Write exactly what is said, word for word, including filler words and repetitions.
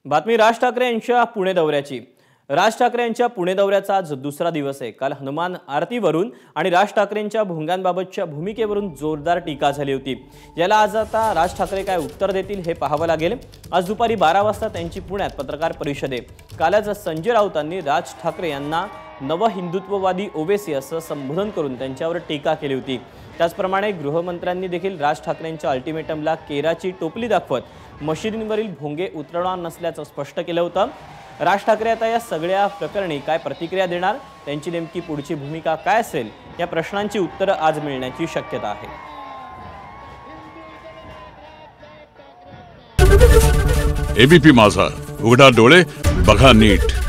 बातमी राज ठाकरे यांच्या पुणे दौऱ्याची। राज ठाकरे यांच्या पुणे दौऱ्याचा आज दुसरा दिवस आहे। काल हनुमान आरतीवरून आणि राज ठाकरेंच्या भोंग्यांबाबतच्या भूमिकेवरून जोरदार टीका झाली होती। याला आज आता राज ठाकरे काय उत्तर देतील हे पाहावं लागेल। आज दुपारी बारा वाजता त्यांची पुण्यात पत्रकार परिषद आहे। कालच संजय राऊतांनी राज ठाकरे यांना नव हिंदुत्ववादी ओवेसी असं संबोधन करून त्यांच्यावर टीका केली होती। त्याचप्रमाणे गृहमंत्र्यांनी देखील राज ठाकरेंच्या अल्टिमेटमला केराची टोपली दाखवत मशिदींवरील भोंगे उतरवणार नसल्याचं स्पष्ट केलं होतं। राज ठाकरे आता या सगळ्या प्रकरणी काय प्रतिक्रिया देणार, त्यांची नेमकी पुढची भूमिका काय असेल, या प्रश्नांची उत्तरं आज मिळण्याची शक्यता आहे। एबीपी माझा, उघडा डोळे बघा नीट।